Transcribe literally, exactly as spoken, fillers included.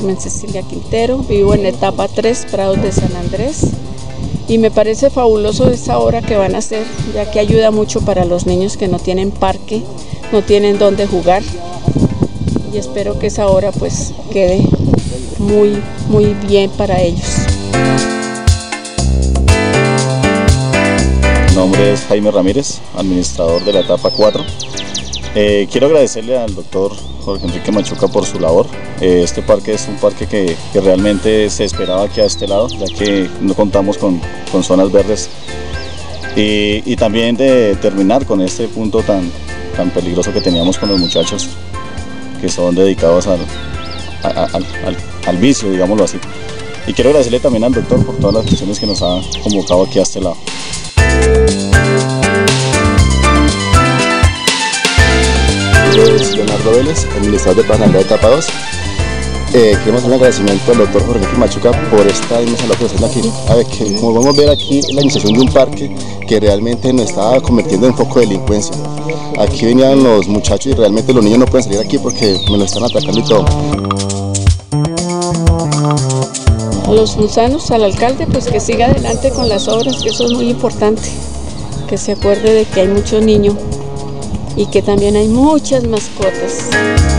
Carmen Cecilia Quintero, vivo en la etapa tres, Prados de San Andrés, y me parece fabuloso esa obra que van a hacer, ya que ayuda mucho para los niños que no tienen parque, no tienen dónde jugar, y espero que esa obra pues quede muy, muy bien para ellos. Mi nombre es Jaime Ramírez, administrador de la etapa cuatro. Eh, quiero agradecerle al doctor Jorge Enrique Machuca por su labor. Eh, este parque es un parque que, que realmente se esperaba aquí a este lado, ya que no contamos con, con zonas verdes. Y, y también de terminar con este punto tan, tan peligroso que teníamos con los muchachos que son dedicados al, al, al, al, al vicio, digámoslo así. Y quiero agradecerle también al doctor por todas las acciones que nos ha convocado aquí a este lado. Es Leonardo Vélez, administrador de Plaza de etapa dos. Eh, queremos hacer un agradecimiento al doctor Jorge Enrique Machuca por esta inmensa labor que está haciendo aquí. A ver, que como vamos a ver aquí, la iniciación de un parque que realmente nos estaba convirtiendo en foco de delincuencia. Aquí venían los muchachos y realmente los niños no pueden salir aquí porque me lo están atacando y todo. A los funzanos, al alcalde, pues que siga adelante con las obras, que eso es muy importante, que se acuerde de que hay muchos niños y que también hay muchas mascotas.